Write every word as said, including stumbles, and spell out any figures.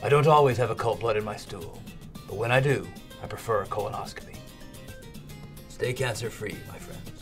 I don't always have occult blood in my stool, but when I do, I prefer a colonoscopy. Stay cancer-free, my friends.